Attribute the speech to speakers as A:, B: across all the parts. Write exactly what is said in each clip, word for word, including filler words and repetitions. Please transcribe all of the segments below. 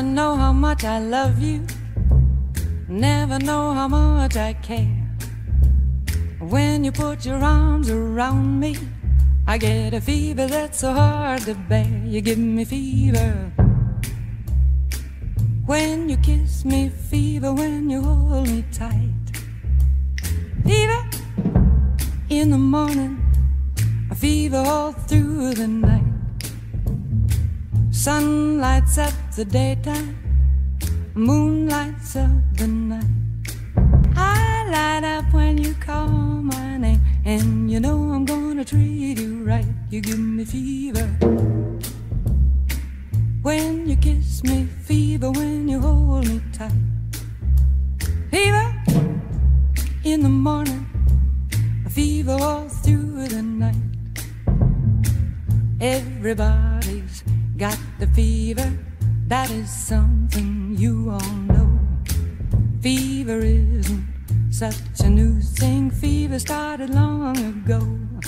A: Never know how much I love you, never know how much I care. When you put your arms around me, I get a fever that's so hard to bear. You give me fever when you kiss me, fever when you hold me tight. Fever in the morning, a fever all through the night. Sun lights up the daytime, moon lights up the night. I light up when you call my name, and you know I'm gonna treat you right. You give me fever when you kiss me, fever when you hold me tight. Fever in the morning, a fever all through the night. Everybody's got the fever, that is something you all know. Fever isn't such a new thing, fever started long ago.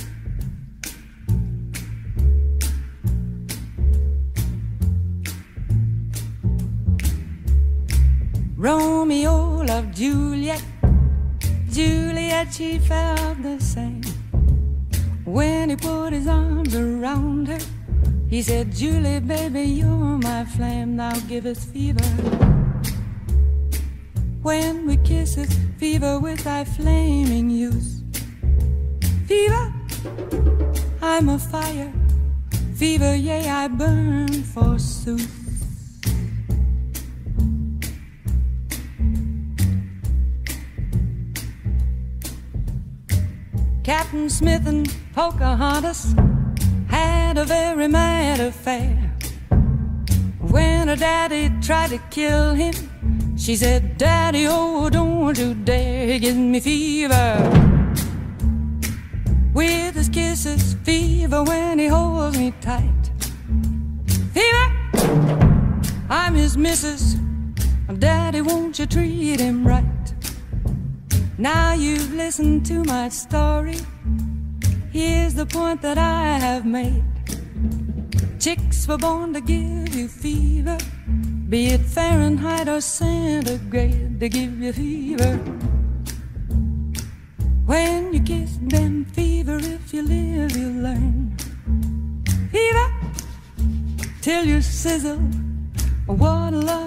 A: Romeo loved Juliet, Juliet, she felt the same. When he put his arms around her, he said, Julie, baby, you're my flame, now give us fever. When we kiss it, fever with thy flaming youth. Fever, I'm a fire, fever, yea, I burn forsooth. Captain Smith and Pocahontas had a very mad affair. When her daddy tried to kill him, she said, Daddy, oh, don't you dare. He gives me fever with his kisses, fever when he holds me tight. Fever, I'm his missus, Daddy, won't you treat him right? Now you've listened to my story, here's the point that I have made. Chicks were born to give you fever, be it Fahrenheit or centigrade, they give you fever. When you kiss them, fever, if you live, you learn. Fever, till you sizzle, what a love.